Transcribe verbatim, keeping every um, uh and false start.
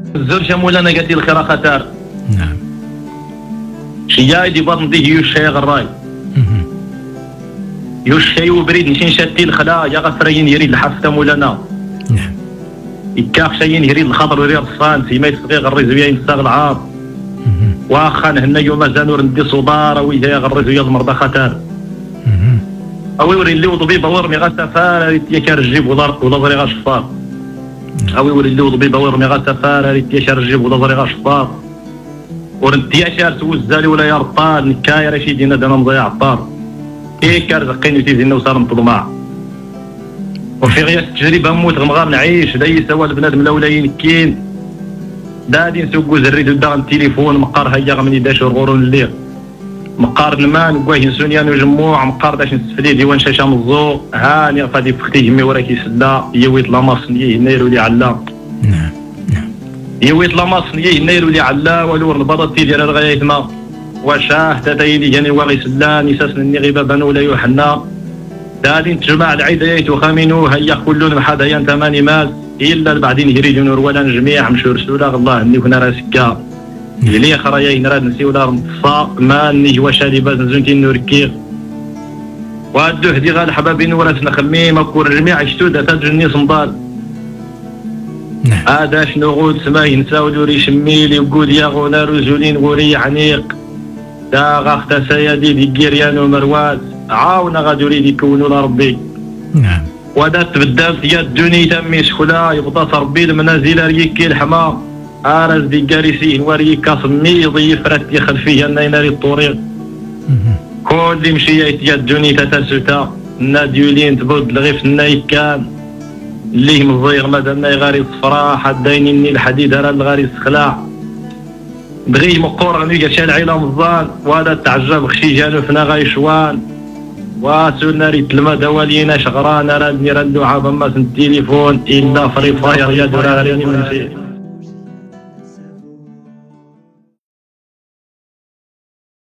الزرشة مولانا قالت لي الخير خطر. نعم. شياي دي بطن دي يوش شي غراي. يوش شي وبريد نشين شاتي الخلا يا غفرين يريد الحفته مولانا. نعم. يكاخ شيين يريد الخضر ويريد الصان سيما يسقي غريز ويا ينساغ العار. واخا نهنا يوم زانور ندي صدار ويا غريز ويا المرضى خطر. او يوري اللي وضبيبه ورمي غا سفاره يا كرجيب ولا ولا ضري غا شفار. او يوري اللي وضبيبه ورمي غا سفاره يا كرجيب ولا ضري غا شفار. ورنتيا شار توزالي ولا يا رطال نكايا راه شي دينا دانا مضيع عطار. كي كارزقين وتيزينا وصار مظلمع. وفي غير التجربه موت غمغار نعيش لا سوا البنادم لا ولا ينكين. دادي نسوقو زريت ودا التليفون مقار هيا غمني داش الغورون الليل. مقار نمان وكواه نسونيان وجموع مقار داش نسفلي ديوان شاشه مزو هاني غادي فختي جمي وراكي سدا يويت لا ماصنيه ينايرو لي علا. نعم نعم. يويت لا ماصنيه ينايرو لي علا ولور البطاطي ديال الغايت ما وشاه تدايلي جاني واغي سلا نساس ني غيبه بنو ولا يوحنا. دادي نتجمع العيدات وخامينو هيا كلون محد هيا انت ماني مال الا بعدين يريدون ولا نجميع مشو رسوله الله اني كنا راسكا. اللي خرايا نراد نسي ولا رمصا ما ني واش هادي باز نزنتي نوركيغ وادو هدي غال حبابين ورات نخمي ما كور جميع شتوده تجني صنبال. نعم. هذا شنو غود سما ينساو دوري شميلي يقول يا غونا رجولين غوري عنيق. دا غاختا سيادي دي كيريان ومروات عاونا غادوري يكونوا ربي. نعم. ودا تبدلت يا الدنيا تمي سخلا يبطا ربي المنازل ريكي الحما. ارز دي كاريسين وريكا صمي ضيف راتي خلفيه نايناري الطريق. كل مشيت يا الدنيا تتسوتا ناديولين تبود الغيف النايكان اللي مزيغ مادام غاري الصفراء حدايني الحديد راه الغاري السخلاع. دغي مقور غني قال شال عيله مزان وهذا تعجب خشي جانو فينا غايشوان واسولنا ريت المدى ولينا شغران راه ندير اللعابه ما التليفون الا فري فاير يا دراري من شي.